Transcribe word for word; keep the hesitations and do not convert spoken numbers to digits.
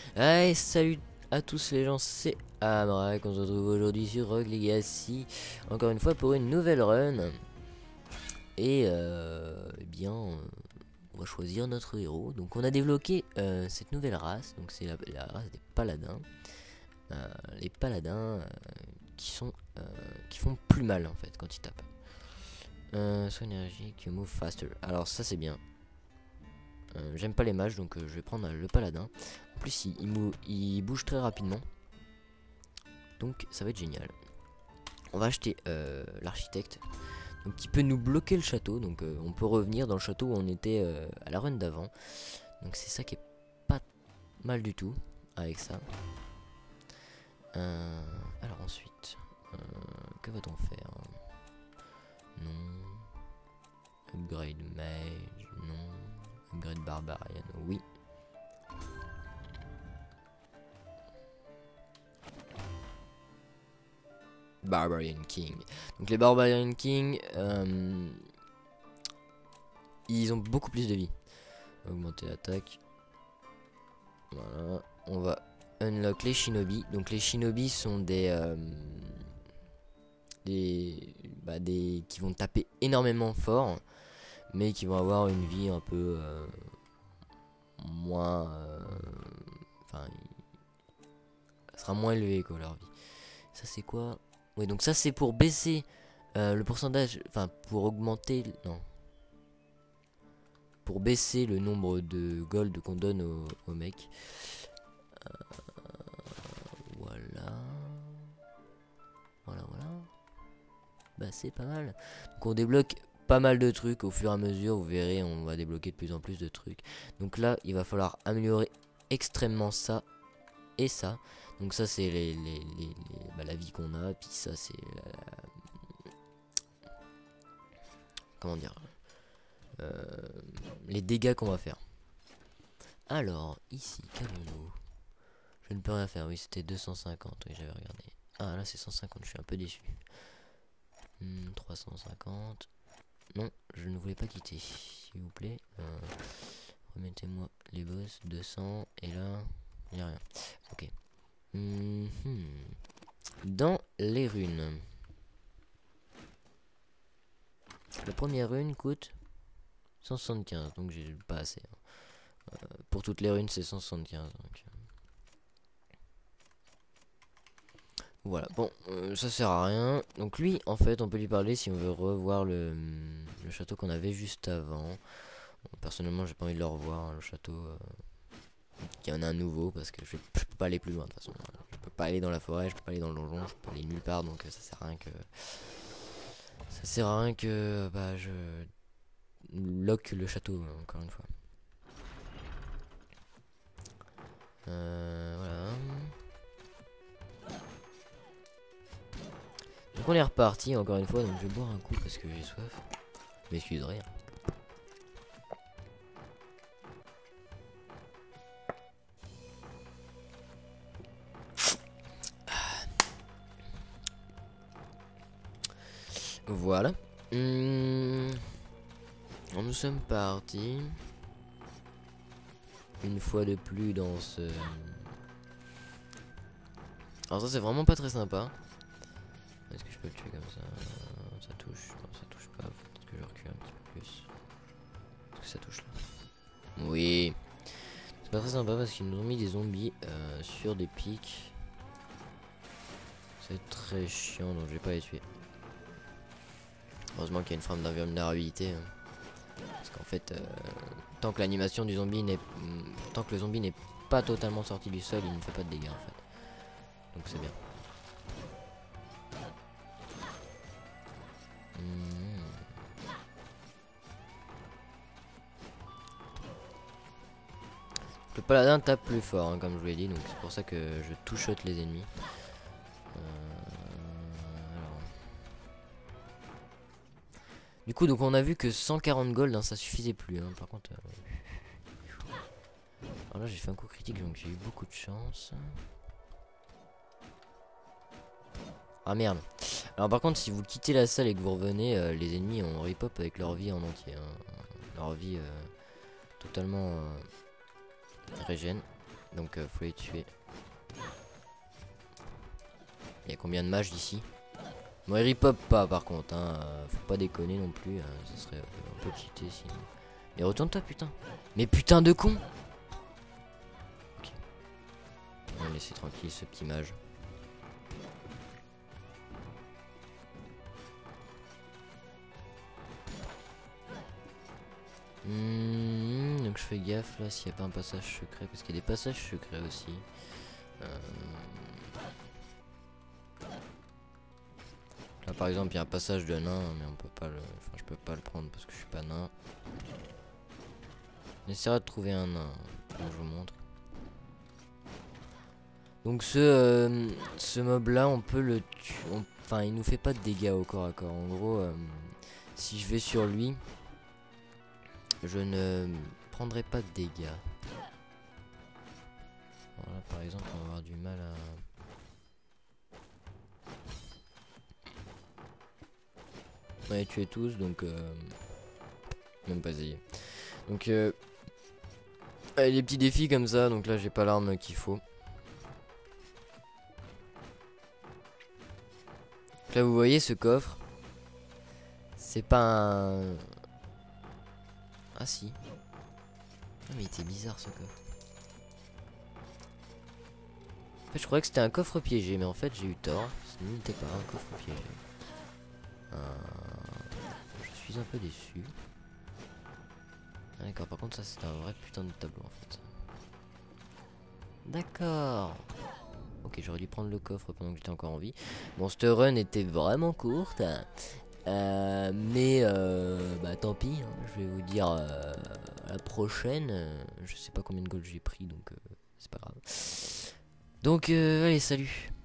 Hey, salut à tous les gens, c'est Amrak, on se retrouve aujourd'hui sur Rogue Legacy, encore une fois pour une nouvelle run. Et euh, eh bien, euh, on va choisir notre héros. Donc on a débloqué euh, cette nouvelle race, donc c'est la, la race des paladins. Euh, les paladins euh, qui sont euh, qui font plus mal en fait quand ils tapent. Euh, Soin énergique, you move faster. Alors ça c'est bien. Euh, J'aime pas les mages, donc euh, je vais prendre le paladin. En plus il, il, il bouge très rapidement. Donc ça va être génial. On va acheter euh, l'architecte. Donc qui peut nous bloquer le château. Donc euh, on peut revenir dans le château où on était euh, à la run d'avant. Donc c'est ça qui est pas mal du tout avec ça. Euh, alors ensuite, euh, que va-t-on faire? Non. Upgrade mage, non. Upgrade barbarian, oui. Barbarian King. Donc les Barbarian King, euh, ils ont beaucoup plus de vie. Augmenter l'attaque. Voilà. On va unlock les shinobi. Donc les shinobi sont des euh, des, bah, des qui vont taper énormément fort, mais qui vont avoir une vie un peu euh, moins. Enfin, euh, ça sera moins élevé quoi leur vie. Ça c'est quoi? Oui, donc ça c'est pour baisser euh, le pourcentage, enfin pour augmenter, non, pour baisser le nombre de gold qu'on donne aux au mecs. Euh, voilà, voilà, voilà. Bah c'est pas mal. Donc on débloque pas mal de trucs au fur et à mesure. Vous verrez, on va débloquer de plus en plus de trucs. Donc là, il va falloir améliorer extrêmement ça et ça. Donc ça c'est les, les, les, les bah, la vie qu'on a. Puis ça c'est la, la, comment dire, euh, les dégâts qu'on va faire. Alors ici, qu'avons-nous? Je ne peux rien faire. Oui, c'était deux cent cinquante. Oui, j'avais regardé. Ah là c'est cent cinquante. Je suis un peu déçu. Hmm, trois cent cinquante. Non, je ne voulais pas quitter, s'il vous plaît. Euh, Remettez-moi les boss. Deux cents. Et là, il n'y a rien. Ok. Mmh. Dans les runes. La première rune coûte cent soixante-quinze. Donc j'ai pas assez. Hein. Euh, pour toutes les runes, c'est cent soixante-quinze. Donc. Voilà, bon, euh, ça sert à rien. Donc lui, en fait, on peut lui parler si on veut revoir le, le château qu'on avait juste avant. Bon, personnellement, j'ai pas envie de le revoir, hein, le château. Euh, qu'il y en a un nouveau, parce que je, vais, je peux pas aller plus loin de toute façon. Je peux pas aller dans la forêt, je peux pas aller dans le donjon, je peux pas aller nulle part, donc euh, ça sert à rien que... Ça sert à rien que bah, je lock le château, encore une fois. Euh, voilà. Donc on est reparti encore une fois, donc je vais boire un coup parce que j'ai soif. Je m'excuserai. Voilà. Mmh. Alors nous sommes partis. Une fois de plus dans ce... Alors ça c'est vraiment pas très sympa. Est-ce que je peux le tuer comme ça? Ça touche. Non, ça touche pas. Peut-être que je recule un petit peu plus. Est-ce que ça touche là? Oui. C'est pas très sympa parce qu'ils nous ont mis des zombies euh, sur des pics. C'est très chiant, donc je vais pas les tuer. Heureusement qu'il y a une forme d'invulnérabilité. Hein. Parce qu'en fait, euh, tant que l'animation du zombie n'est... Tant que le zombie n'est pas totalement sorti du sol, il ne fait pas de dégâts en fait. Donc c'est bien. Mmh. Le paladin tape plus fort, hein, comme je vous l'ai dit, donc c'est pour ça que je two-shot les ennemis. Euh, alors. Du coup, donc on a vu que cent quarante gold, hein, ça suffisait plus. Hein, par contre, euh... alors là j'ai fait un coup critique, donc j'ai eu beaucoup de chance. Ah merde. Alors par contre, si vous quittez la salle et que vous revenez, euh, les ennemis ont rip-up avec leur vie en entier. Hein. Leur vie euh, totalement euh, régène. Donc euh, faut les tuer. Il y a combien de mages d'ici? Bon, il repop pas par contre, hein. Faut pas déconner non plus, hein. Ça serait un peu cheaté sinon. Mais retourne-toi, putain. Mais putain de con. Ok. On va laisser tranquille ce petit mage. Mmh, donc je fais gaffe là s'il n'y a pas un passage secret, parce qu'il y a des passages secrets aussi. Euh... Là par exemple il y a un passage de nain, mais on peut pas le. Enfin je peux pas le prendre parce que je suis pas nain. On essaiera de trouver un nain, je vous montre. Donc ce, euh, ce mob là on peut le tuer. Enfin il nous fait pas de dégâts au corps à corps. En gros euh, si je vais sur lui, je ne prendrai pas de dégâts. Voilà, par exemple, on va avoir du mal à... On va les tuer tous, donc... Euh... Même pas essayer. Donc, euh... allez, des petits défis comme ça, donc là, j'ai pas l'arme qu'il faut. Donc là, vous voyez ce coffre. C'est pas un... Ah si. Ah, mais il était bizarre ce coffre. En fait, je croyais que c'était un coffre piégé, mais en fait, j'ai eu tort. Ce n'était pas un coffre piégé. Euh... Je suis un peu déçu. Ah, d'accord, par contre, ça, c'est un vrai putain de tableau, en fait. D'accord. Ok, j'aurais dû prendre le coffre pendant que j'étais encore en vie. Bon, cette run était vraiment courte. Euh, mais, euh, bah, tant pis. Hein, je vais vous dire euh, la prochaine. Euh, je sais pas combien de gold j'ai pris, donc euh, c'est pas grave. Donc, euh, allez, salut.